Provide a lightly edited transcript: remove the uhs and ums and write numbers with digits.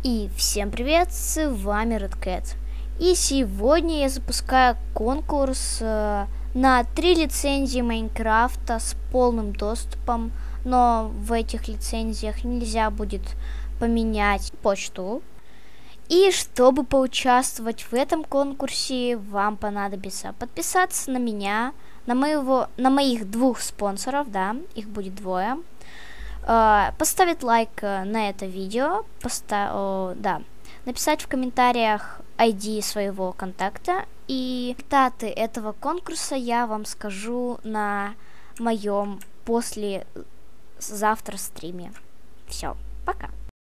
И всем привет, с вами Redcat. И сегодня я запускаю конкурс на 3 лицензии Майнкрафта с полным доступом, но в этих лицензиях нельзя будет поменять почту. И чтобы поучаствовать в этом конкурсе, вам понадобится подписаться на меня, на моих 2 спонсоров, да, их будет 2. Поставить лайк на это видео, написать в комментариях ID своего контакта, и результаты этого конкурса я вам скажу на моем послезавтра стриме. Все, пока.